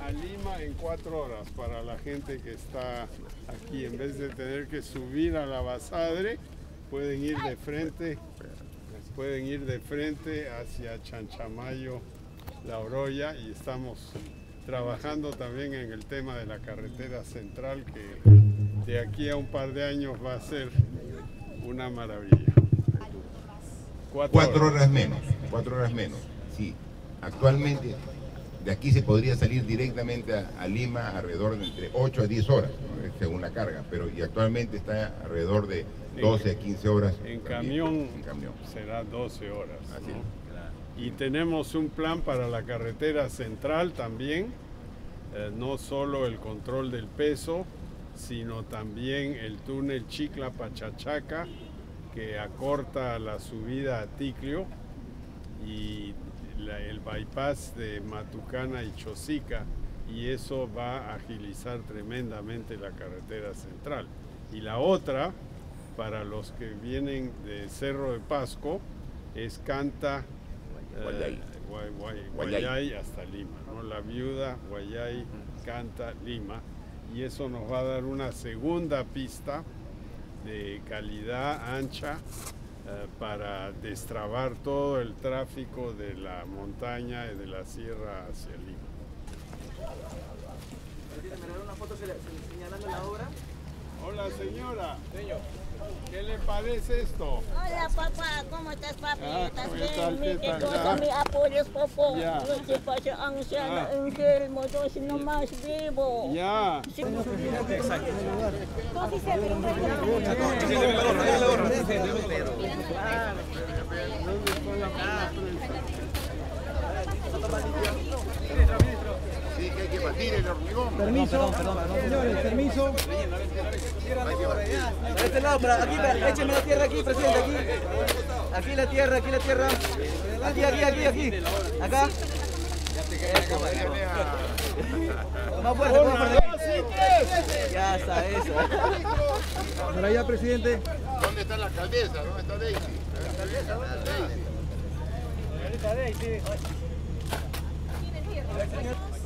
a Lima en 4 horas para la gente que está aquí. En vez de tener que subir a la Basadre, pueden ir de frente hacia Chanchamayo, La Oroya, y estamos trabajando también en el tema de la carretera central, que de aquí a un par de años va a ser una maravilla. 4 horas menos, 4 horas menos. Sí, actualmente de aquí se podría salir directamente a Lima alrededor de entre 8 a 10 horas, ¿no? Según la carga, pero y actualmente está alrededor de 12 a 15 horas. En camión será 12 horas. Así ¿no? Y tenemos un plan para la carretera central también, no solo el control del peso, sino también el túnel Chicla-Pachachaca, que acorta la subida a Ticlio, y el bypass de Matucana y Chosica, y eso va a agilizar tremendamente la carretera central. Y la otra, para los que vienen de Cerro de Pasco, es Canta, Guayay hasta Lima, ¿no? La Viuda, Guayay, Canta, Lima, y eso nos va a dar una segunda pista de calidad ancha para destrabar todo el tráfico de la montaña y de la sierra hacia Lima. ¿Me regalaron una foto señalando la obra? Hola señora, ¿qué le parece esto? Hola papá, ¿cómo estás papi? ¿Estás bien? ¿Qué tal? Cosa me apoyas papá. Ya. No te pasa anciana, enfermo, yo si no más vivo. Ya. Sí. Exacto. Sí, que hay que batir el hormigón. Permiso, señores, permiso. Para este lado, aquí, écheme la tierra aquí, presidente, aquí. Aquí la tierra, aquí la tierra. Aquí. Acá. Más fuerte, más fuerte. Ya está, eso. Por allá, presidente. ¿Dónde está la alcaldesa? ¿Dónde está Daisy? La alcaldesa, ¿dónde está Daisy? Ahí está Daisy. Señor.